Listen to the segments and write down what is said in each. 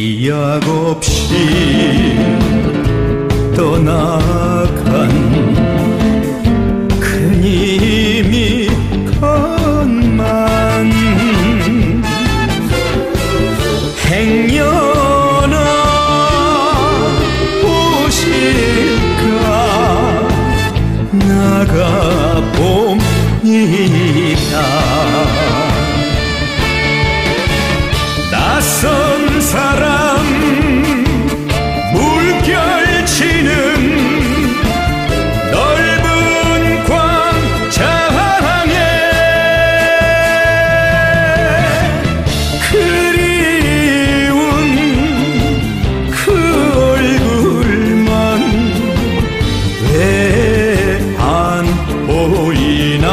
기약 없이 떠나간 그님이 건만 행여나 오실까 나가봅니다. 낯선 사람 물결치는 넓은 광장에 그리운 그 얼굴만 왜 안 보이나.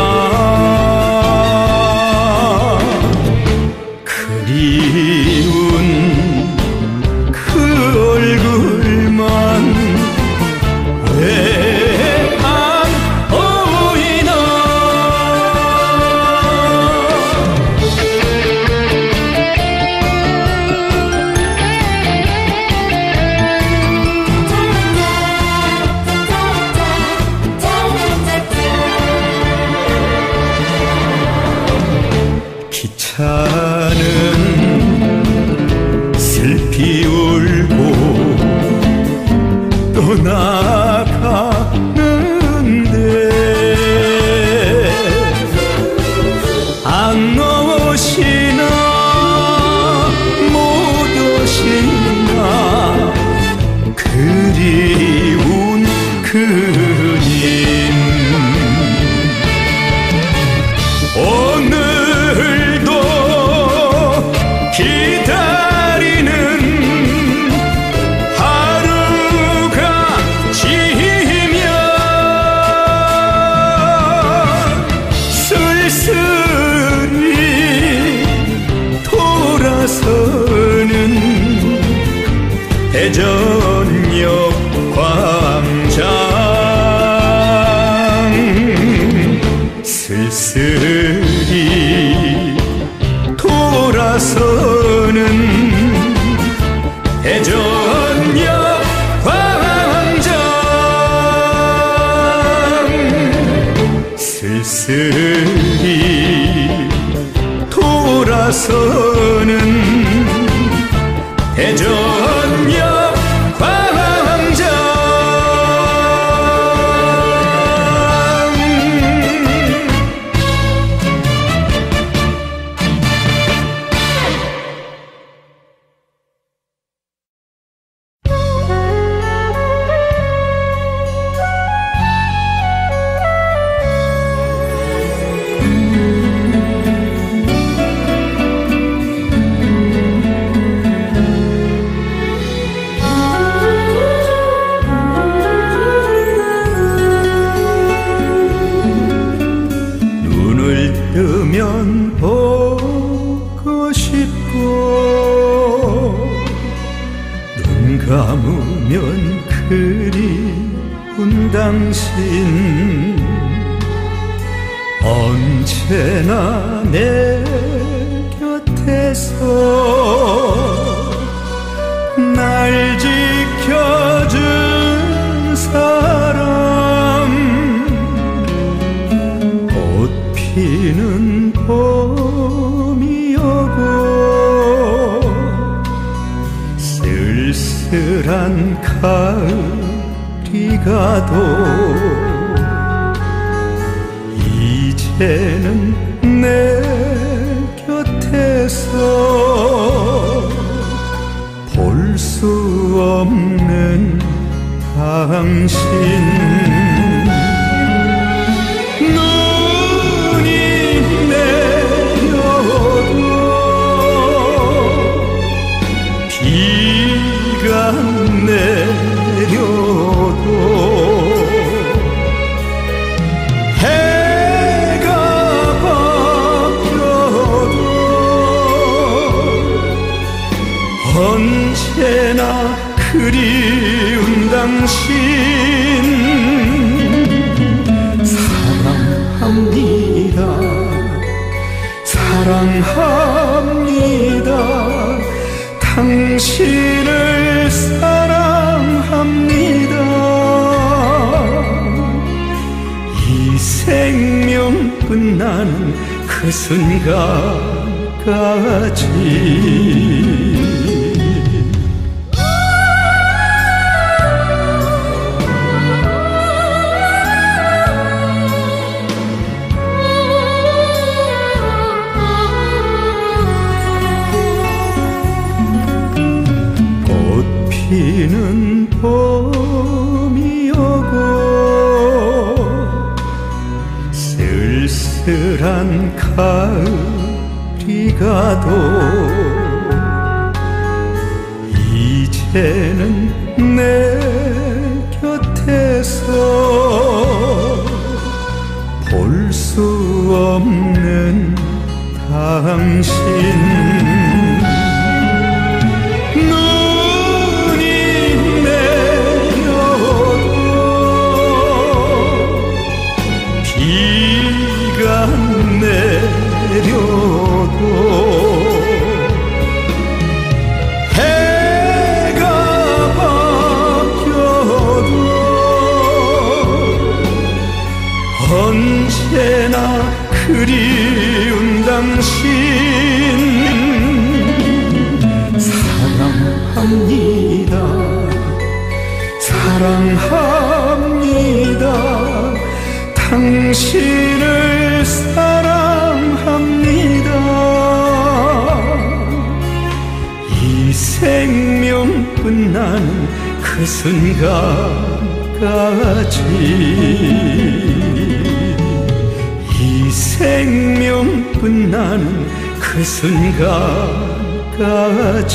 기차는 슬피 울고 떠나가는데 안 오시나 못 오시나 그리운 그님. 오늘도 기다리는 하루가 지면 쓸쓸히 돌아서는 대전역 광장. 쓸쓸히 돌아서는 대전역 광장. 쓸쓸히 돌아서는 대전역 광장. 뜨면 보고 싶고 눈 감으면 그리운 당신 언제나 내 곁에서 날 지켜준 사람. 피는 봄이 오고 쓸쓸한 가을이 가도 이제는 내 곁에서 볼 수 없는 당신. 비가 내려도 해가 바뀌어도 언제나 그리운 당신. 사랑합니다. 사랑합니다. 당신을 사랑합니다. 이 생명 끝나는 그 순간까지 피는 봄이 오고 쓸쓸한 가을이 가도 이제는 내 곁에서 볼 수 없는 당신 내려도 해가 바뀌어도 언제나 그리운 당신 사랑합니다. 사랑합니다. 당신을 사랑합니다. 이 생명 끝나는 그 순간까지 이 생명 끝나는 그 순간까지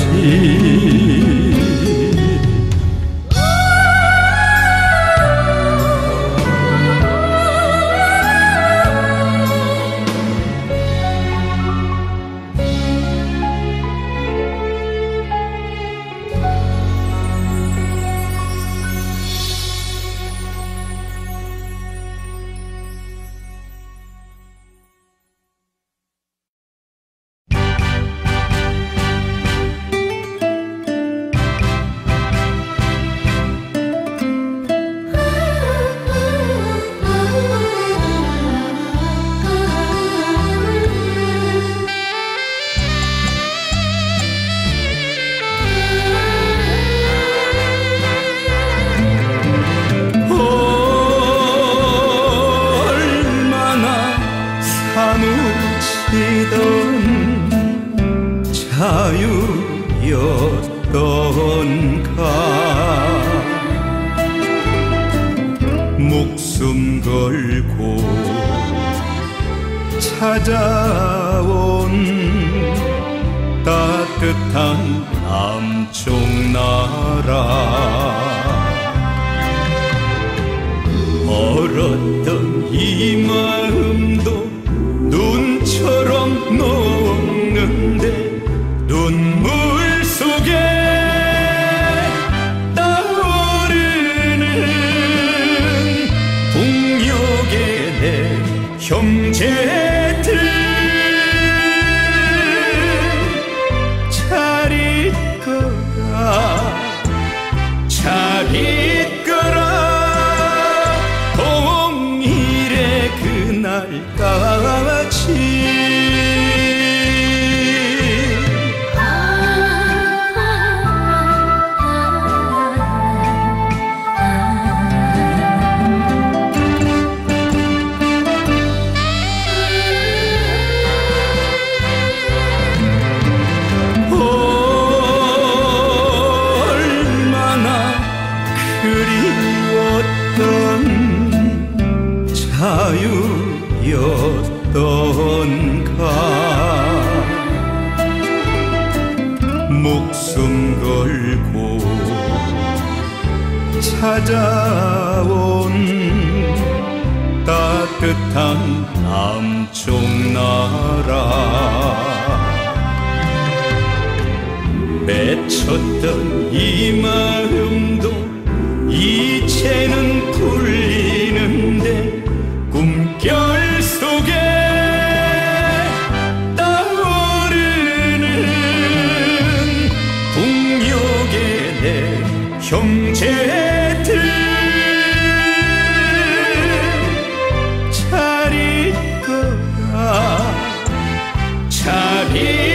자유였던가 목숨 걸고 찾아온 따뜻한 남쪽 나라 얼었던 이 마음도 눈처럼 녹는데 눈물 속에 떠오르는 동역의 내 형제들 잘 있거라 잘 있거라 동일의 그날까지 자유였던가 목숨 걸고 찾아온 따뜻한 남쪽 나라 맺혔던 이 마음도 이제는 풀리는데 꿈결 속에 떠오르는 형제들 잘 있거라 잘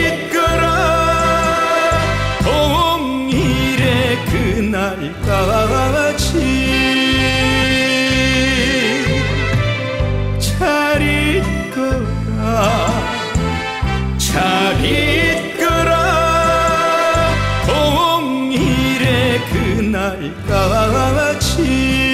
있거라 통일의 그날까지 잘 있거라 잘 있거라 통일의 그날까지